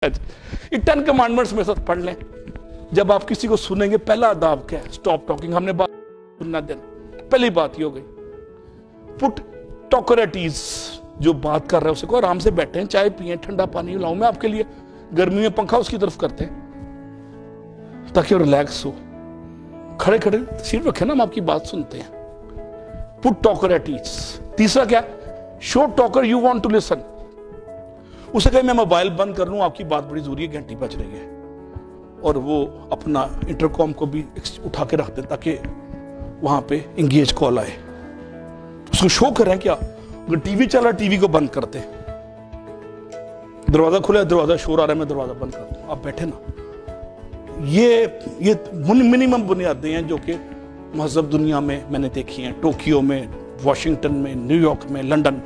یہ 10 کمانڈمنٹس میرے ساتھ پڑھ لیں. جب آپ کسی کو سنیں گے پہلا آداب کیا ہے؟ Stop talking. ہم نے بات سننا دینا، پہلی بات یہ ہو گئی. Put talker at ease. جو بات کر رہا ہے اسے کو آرام سے بیٹھیں، چائے پئیں، ٹھنڈا پانی لاؤں میں آپ کے لیے، گرمی میں پنکھا اس کی طرف کرتے ہیں تاکہ وہ ریلیکس ہو. کھڑے کھڑے تشریف رکھیں نا، ہم آپ کی بات سنتے ہیں. Put talker at ease. تیسرا کیا؟ Show talker you want to listen. اسے کہیں میں موبائل بند کر لوں، آپ کی بات بڑی ضروری ہے، گھنٹی بج رہی ہے، اور وہ اپنا انٹرکام کو بھی اٹھا کے رکھ دیں تاکہ وہاں پہ انگیج کال آئے. اس کو شو کریں کیا؟ اگر ٹی وی چل رہا ہے ٹی وی کو بند کر دیں. دروازہ کھلا ہے، دروازہ شور آ رہا ہے، میں دروازہ بند کر دوں، آپ بیٹھے نا. یہ منیمم بنیادیں ہیں جو کہ مہذب دنیا میں میں نے دیکھی ہیں. ٹوکیو میں، واشنگٹن میں، نیو یارک میں، لنڈن.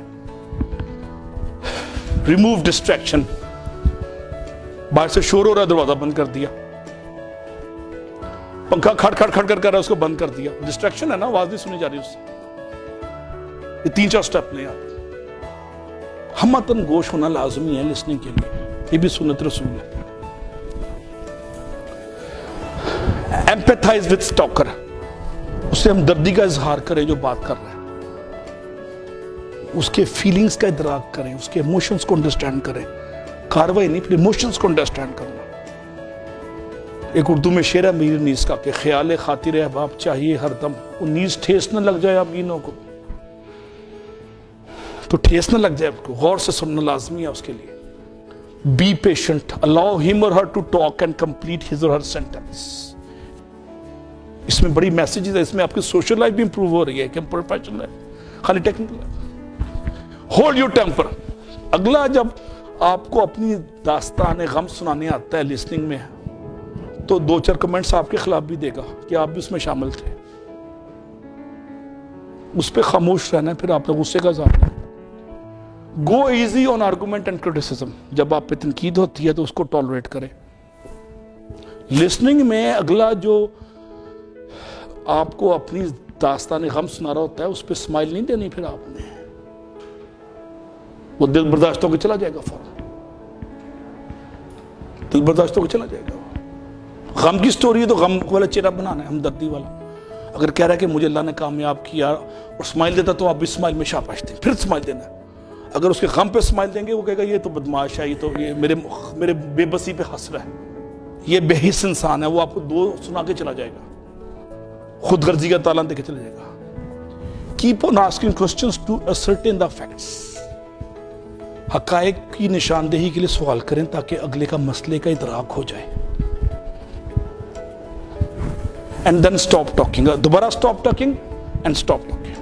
Remove distraction. باہر سے شور ہو رہا ہے، دروازہ بند کر دیا. پنکھا کھڑ کھڑ کھڑ کر رہا ہے، اس کو بند کر دیا. ڈسٹریکشن ہے نا، آواز نہیں سنی جا رہی اس سے. یہ 3-4 سٹیپ لیں آپ. ہمتن گوش ہونا لازمی ہے لسننگ کے لیے، یہ بھی سنت رسول ہے. ایمپیتھائز وتھ ٹاکر. اس سے ہمدردی کا اظہار کریں جو بات کر رہا ہے، اس کے فیلنگز کا ادراک کریں، اس کے ایموشنز کو انڈرسٹینڈ کریں. کاروائی نہیں، پھر ایموشنز کو انڈرسٹینڈ کرنا. ایک اردو میں شعر ہے میر نیز کا کہ خیال خاطر احباب چاہیے ہر دم، وہ نیز ٹھیس نہ لگ جائے امینوں کو، تو ٹھیس نہ لگ جائے. غور سے سننا لازمی ہے اس کے لیے. Be patient. allow him or her to talk and complete his or her sentence. اس میں بڑی میسیجز ہے، اس میں آپ کی سوشل لائف بھی امپروو ہو رہی ہے کہ پروفیشنل ہے، خالی ٹیکنیکل ہے. Hold your temper. اگلا جب آپ کو اپنی داستان غم سنانے آتا ہے لسننگ میں، تو 2-4 کمنٹس آپ کے خلاف بھی دے گا کہ آپ بھی اس میں شامل تھے. اس پہ خاموش رہنا ہے، پھر آپ نے غصے کا اظہار کرنا. Go easy on argument and criticism. جب آپ پہ تنقید ہوتی ہے تو اس کو ٹالریٹ کریں. لسننگ میں اگلا جو آپ کو اپنی داستان غم سنا رہا ہوتا ہے اس پہ اسمائل نہیں دینی. پھر آپ نے وہ دل برداشت ہو کے چلا جائے گا، فوراً دل برداشت ہو کے چلا جائے گا. غم کی سٹوری ہے تو غم والا چہرہ بنانا ہے، ہمدردی والا. اگر کہہ رہا ہے کہ مجھے اللہ نے کامیاب کیا اور اسمائل دیتا تو آپ بھی اسمائل میں شاباش دیں، پھر اسمائل دینا ہے. اگر اس کے غم پہ اسمائل دیں گے وہ کہے گا یہ تو بدماش ہے، یہ تو یہ میرے بے بسی پہ ہنس رہا ہے، یہ بے حس انسان ہے. وہ آپ کو 2 سنا کے چلا جائے گا، خود غرضی کا تالا دے کے چلا جائے گا. Keep on asking questions to ascertain the facts. حقائق کی نشاندہی کے لیے سوال کریں تاکہ اگلے کا مسئلے کا ادراک ہو جائے. And then stop talking. دوبارہ stop talking and stop talking.